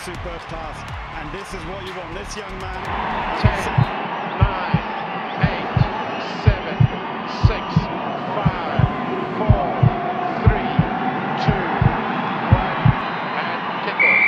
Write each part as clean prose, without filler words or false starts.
superb pass, and this is what you want. This young man. 10, 9, 8, 7, 6, 5, 4, 3, 2, 1, and kick off.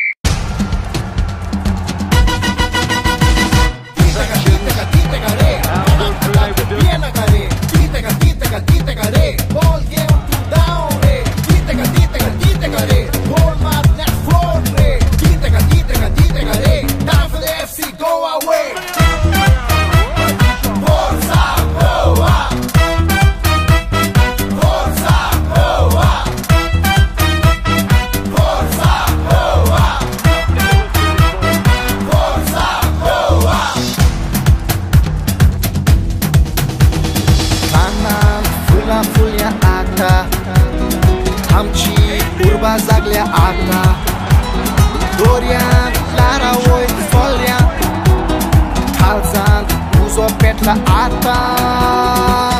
Fulia आता आमची उर्बा जागल्या आता दोऱ्यान लारा वयर फोल्यान खालचान उजो पेटला आता